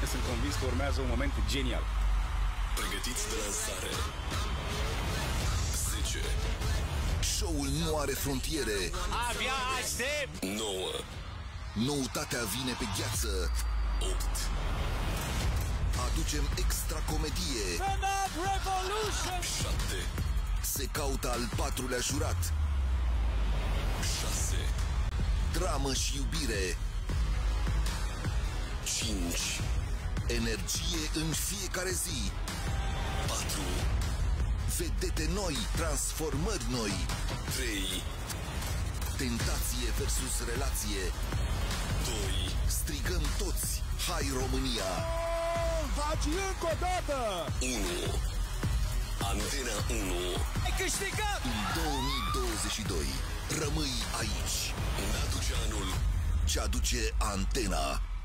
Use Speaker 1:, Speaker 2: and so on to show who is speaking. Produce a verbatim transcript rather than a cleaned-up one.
Speaker 1: sunt convins că urmează un moment genial.
Speaker 2: Pregătiți de lansare. zece.
Speaker 3: Show-ul nu are frontiere.
Speaker 4: Abia aștept!
Speaker 2: nouă.
Speaker 3: Noutatea vine pe gheață.
Speaker 2: opt.
Speaker 3: Aducem extra comedie.
Speaker 4: Stand Up Revolution!
Speaker 2: șapte.
Speaker 3: Se caută al patrulea jurat.
Speaker 2: șase.
Speaker 3: Dramă și iubire.
Speaker 2: cinci.
Speaker 3: Energie în fiecare zi.
Speaker 2: patru.
Speaker 3: Vedete noi, transformări noi.
Speaker 2: trei.
Speaker 3: Tentație versus relație.
Speaker 2: doi.
Speaker 3: Strigăm toți, hai România!
Speaker 4: Faci încă o dată!
Speaker 2: unu. Antena unu.
Speaker 4: Ai câștigat!
Speaker 3: În două mii douăzeci și doi, rămâi aici.
Speaker 2: Ne aduce anul
Speaker 3: Ce aduce Antena.